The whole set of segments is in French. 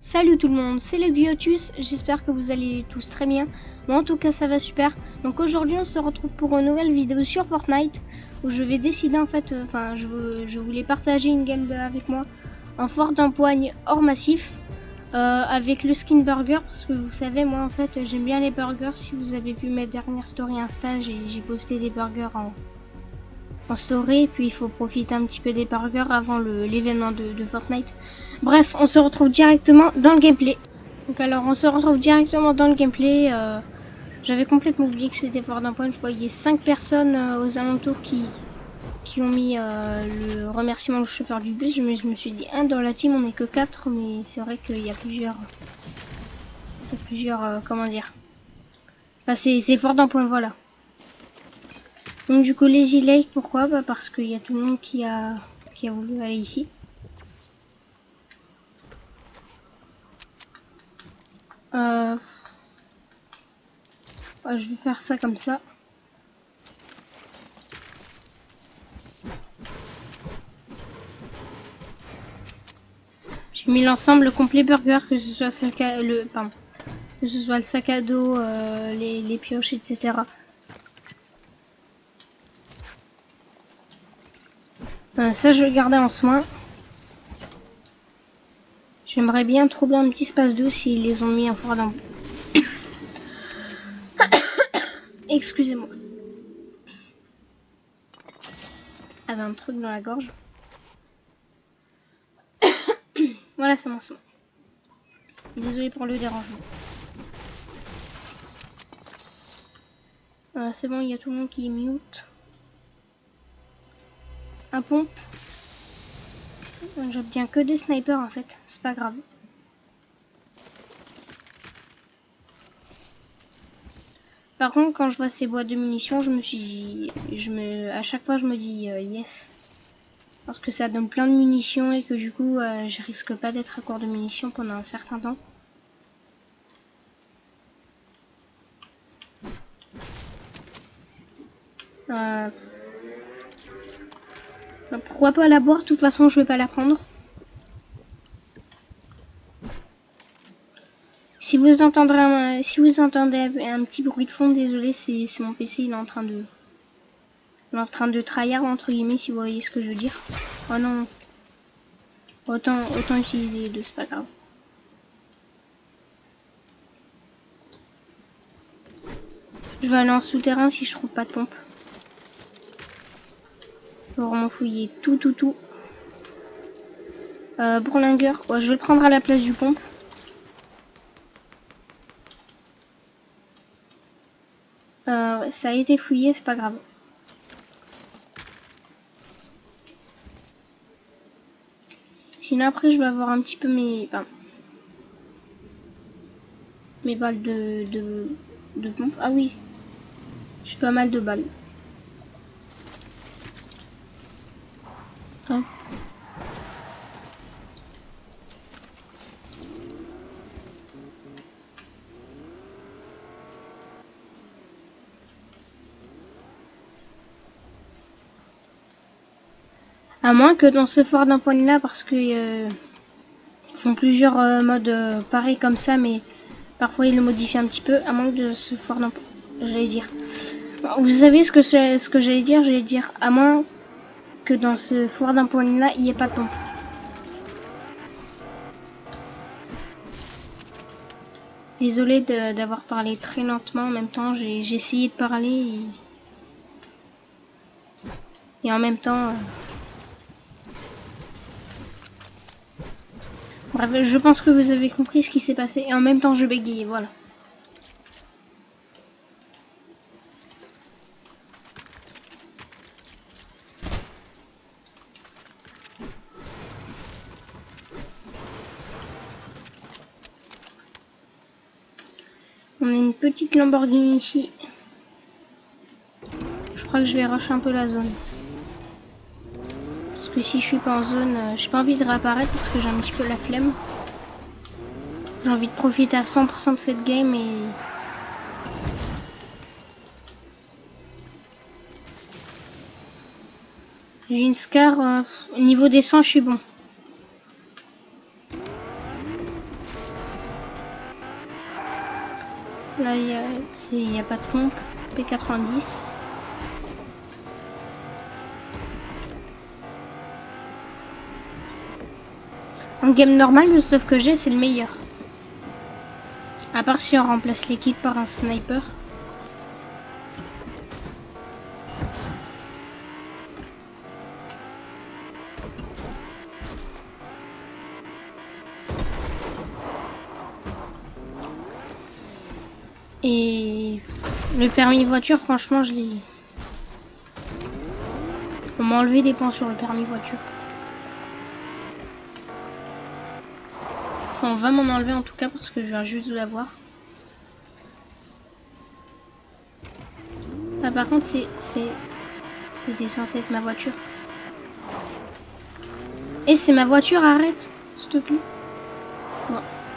Salut tout le monde, c'est le Guyotus, j'espère que vous allez tous très bien. Moi en tout cas ça va super. Donc aujourd'hui on se retrouve pour une nouvelle vidéo sur Fortnite où je vais décider en fait, je voulais partager une game avec moi en fort d'empoigne hors massif avec le skin burger parce que vous savez moi en fait j'aime bien les burgers. Si vous avez vu mes dernières stories Insta, j'ai posté des burgers en story, et puis il faut profiter un petit peu des burgers avant l'événement de Fortnite. Bref, on se retrouve directement dans le gameplay. Donc alors on se retrouve directement dans le gameplay. J'avais complètement oublié que c'était fort d'un point. Je voyais 5 personnes aux alentours qui ont mis le remerciement au chauffeur du bus. Je me suis dit, dans la team on n'est que 4, mais c'est vrai qu'il y a plusieurs comment dire. Enfin, c'est fort d'un point, voilà. Donc du coup Lazy Lake, pourquoi? Bah parce qu'il y a tout le monde qui a voulu aller ici. Je vais faire ça comme ça. J'ai mis l'ensemble complet burger, que ce soit que ce soit le sac à dos, les pioches, etc. Ça je vais garder en soin. J'aimerais bien trouver un petit espace d'eau s'ils les ont mis en fort d'un. Excusez-moi. J'avais un truc dans la gorge. Voilà, c'est bon. Désolé pour le dérangement. C'est bon, il y a tout le monde qui est mute. Un pompe. J'obtiens que des snipers en fait, c'est pas grave. Par contre, quand je vois ces boîtes de munitions, à chaque fois je me dis yes. Parce que ça donne plein de munitions et que du coup je risque pas d'être à court de munitions pendant un certain temps. Pourquoi pas la boire? De toute façon je vais pas la prendre. Si vous entendez un petit bruit de fond, désolé, c'est mon PC, il est en train de tryhard entre guillemets, si vous voyez ce que je veux dire. Oh non, autant utiliser les deux, c'est pas grave. Je vais aller en souterrain si je trouve pas de pompe. Je vais vraiment fouiller tout. Bourlingueur, ouais, je vais le prendre à la place du pompe. Ça a été fouillé, c'est pas grave. Sinon après je vais avoir un petit peu mes balles de pompe. Ah oui, j'ai pas mal de balles. Hop. À moins que dans ce fort d'empoigne là, parce que ils font plusieurs modes pareils comme ça, mais parfois ils le modifient un petit peu. À moins que de ce fort d'empoigne, j'allais dire. Vous savez ce que j'allais dire? J'allais dire à moins que dans ce fort d'empoigne là, il n'y ait pas de pompe. Désolée d'avoir parlé très lentement. En même temps, j'ai essayé de parler et en même temps. Bref, je pense que vous avez compris ce qui s'est passé. Et en même temps, je bégayais, voilà. On a une petite Lamborghini ici. Je crois que je vais rusher un peu la zone. Parce que si je suis pas en zone, j'ai pas envie de réapparaître parce que j'ai un petit peu la flemme. J'ai envie de profiter à 100% de cette game et... J'ai une Scar, au niveau des soins je suis bon. Là, il y a pas de pompe. P90. En game normal, le stuff que j'ai, c'est le meilleur. À part si on remplace les kits par un sniper. Et le permis voiture, franchement, je l'ai... On m'a enlevé des points sur le permis voiture. Enfin, on va m'en enlever en tout cas parce que je viens juste de l'avoir. Ah, par contre, c'était censé être ma voiture. Et c'est ma voiture, arrête, s'il te plaît. Bon.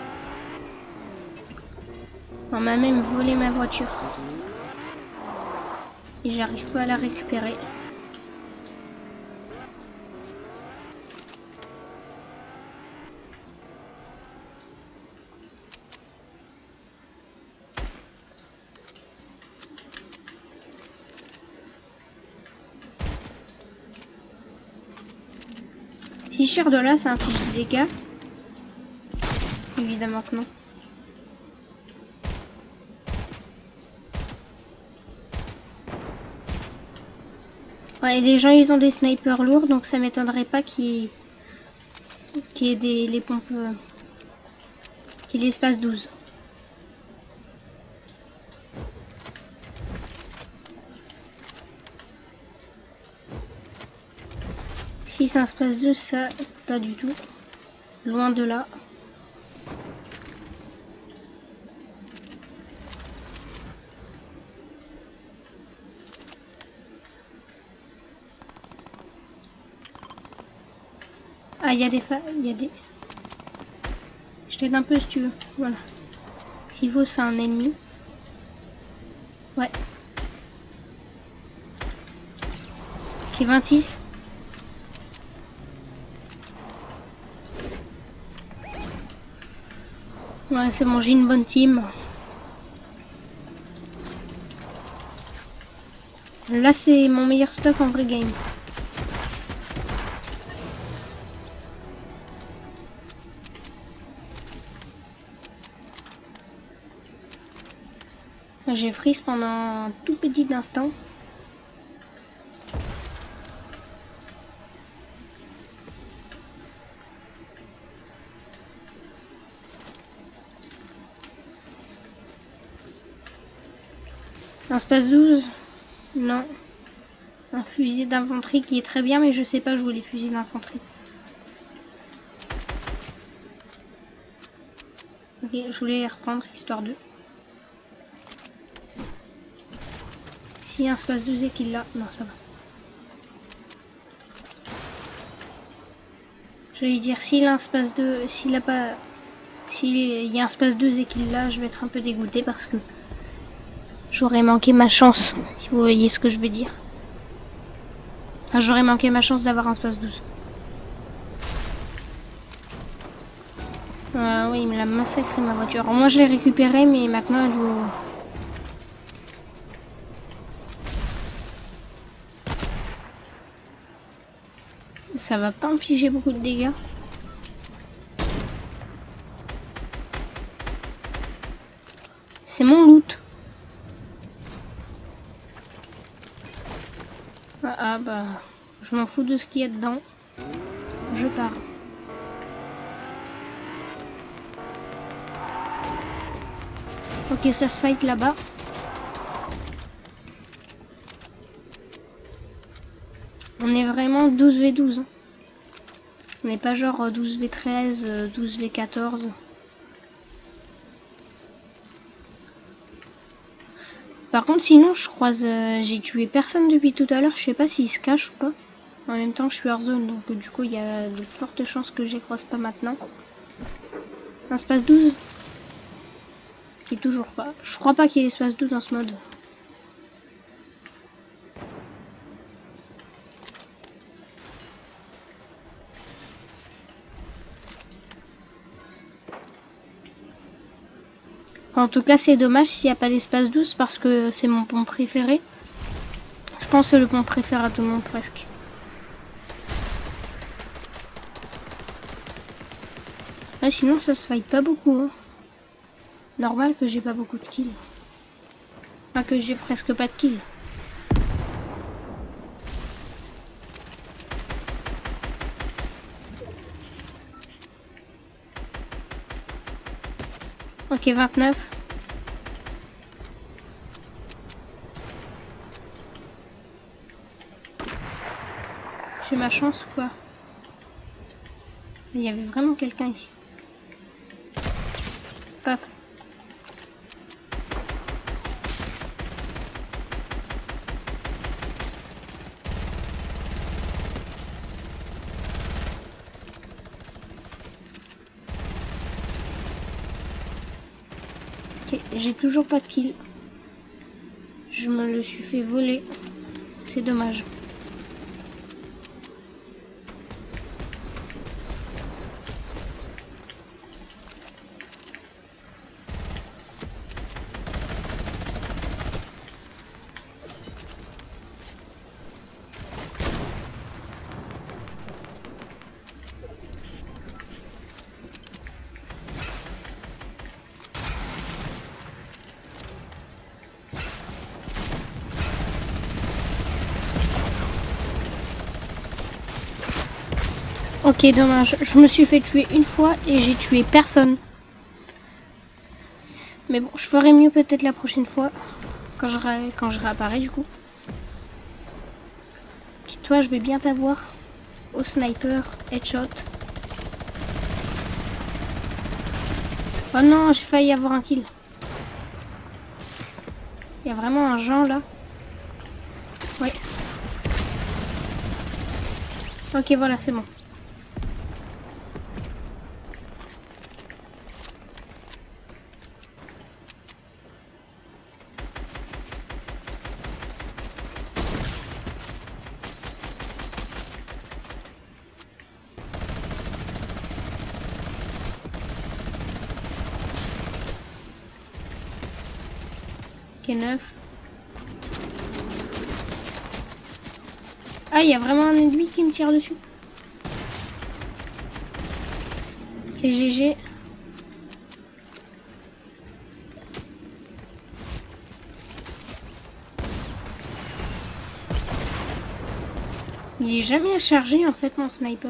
On m'a même volé ma voiture. Et j'arrive pas à la récupérer. Si je tire de là, ça inflige des dégâts. Évidemment que non. Ouais, les gens ils ont des snipers lourds, donc ça m'étonnerait pas qu'il y ait les pompes, qu'il y ait l'espace 12. Si c'est un espace 12, ça, pas du tout. Loin de là. Ah, il y a des... Je t'aide un peu si tu veux. Voilà. S'il faut, c'est un ennemi. Ouais. Ok, 26. Ouais, c'est bon, j'ai une bonne team. Là, c'est mon meilleur stuff en vrai game. J'ai freeze pendant un tout petit instant. Un space 12? Non. Un fusil d'infanterie qui est très bien, mais je sais pas jouer les fusils d'infanterie. Ok, je voulais les reprendre, histoire de... S'il y a un space 12 et qu'il l'a... Non, ça va. Je vais lui dire, s'il a un space 2... S'il a pas... S'il y a un space 2 et qu'il l'a, je vais être un peu dégoûté parce que... J'aurais manqué ma chance, si vous voyez ce que je veux dire. Enfin, j'aurais manqué ma chance d'avoir un space 12. Oui, il me l'a massacré ma voiture. Alors, moi je l'ai récupérée, mais maintenant elle doit... Ça va pas infliger beaucoup de dégâts. C'est mon loot. Ah bah, je m'en fous de ce qu'il y a dedans. Je pars. Ok, ça se fight là-bas. On est vraiment 12v12. On n'est pas genre 12v13, 12v14. Par contre, sinon, je croise... j'ai tué personne depuis tout à l'heure. Je sais pas s'il se cache ou pas. En même temps, je suis hors zone, donc du coup, il y a de fortes chances que je les croise pas maintenant. Un space 12 qui est toujours pas. Je crois pas qu'il y ait espace 12 dans ce mode. Enfin, en tout cas, c'est dommage s'il n'y a pas l'espace 12 parce que c'est mon pont préféré. Je pense que c'est le pont préféré à tout le monde presque. Ouais, sinon ça se fight pas beaucoup. Hein. Normal que j'ai pas beaucoup de kills. Enfin que j'ai presque pas de kills. Ok, 29. J'ai ma chance ou quoi? Il y avait vraiment quelqu'un ici. Paf. Ok, j'ai toujours pas de kill. Je me le suis fait voler. C'est dommage. Ok, dommage. Je me suis fait tuer une fois et j'ai tué personne. Mais bon, je ferai mieux peut-être la prochaine fois. Quand je réapparais du coup. Et toi, je vais bien t'avoir. Au sniper, headshot. Oh non, j'ai failli avoir un kill. Il y a vraiment un Jean là. Ouais. Ok, voilà, c'est bon. Ok, 9. Ah, il y a vraiment un ennemi qui me tire dessus. Ok, GG. Il est jamais chargé en fait mon sniper.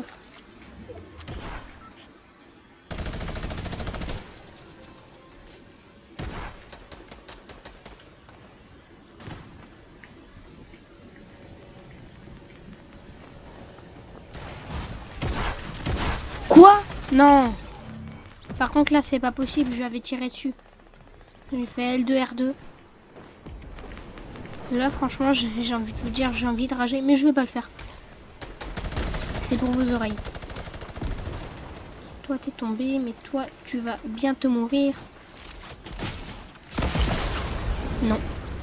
Quoi? Non. Par contre là c'est pas possible, je lui avais tiré dessus. J'ai fait L2 R2. Là franchement j'ai envie de vous dire, j'ai envie de rager, mais je vais pas le faire. C'est pour vos oreilles. Toi t'es tombé, mais toi tu vas bientôt mourir. Non.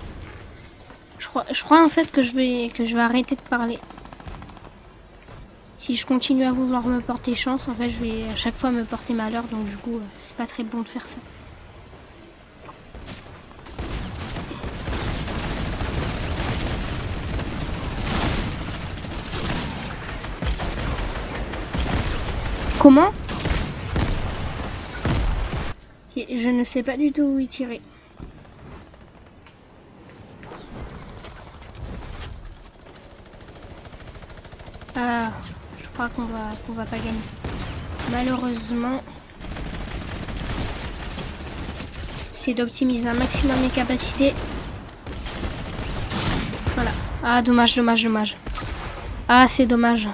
Je crois en fait que je vais arrêter de parler. Si je continue à vouloir me porter chance, en fait je vais à chaque fois me porter malheur, donc du coup c'est pas très bon de faire ça. Comment? Okay, je ne sais pas du tout où y tirer. Ah, je crois qu'on va pas gagner. Malheureusement, c'est d'optimiser un maximum mes capacités. Voilà. Ah, dommage, dommage, dommage. Ah, c'est dommage.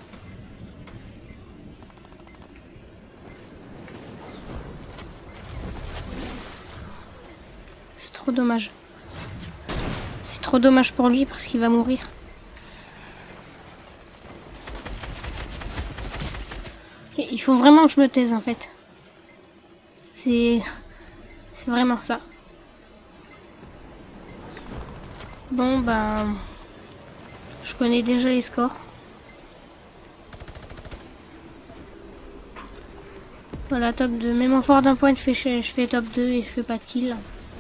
C'est trop dommage. C'est trop dommage pour lui parce qu'il va mourir. Il faut vraiment que je me taise en fait. C'est vraiment ça. Bon ben, je connais déjà les scores. Voilà, top 2. Même en fort d'un point, je fais top 2 et je fais pas de kill.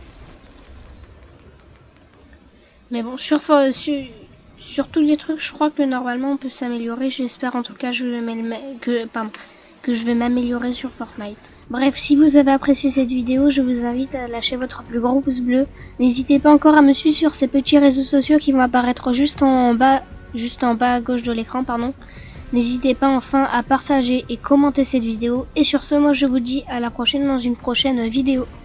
Mais bon, sur tous les trucs, je crois que normalement on peut s'améliorer. J'espère en tout cas que je vais m'améliorer sur Fortnite. Bref, si vous avez apprécié cette vidéo, je vous invite à lâcher votre plus gros pouce bleu. N'hésitez pas encore à me suivre sur ces petits réseaux sociaux qui vont apparaître juste en bas à gauche de l'écran, pardon. N'hésitez pas enfin à partager et commenter cette vidéo. Et sur ce, moi je vous dis à la prochaine dans une prochaine vidéo.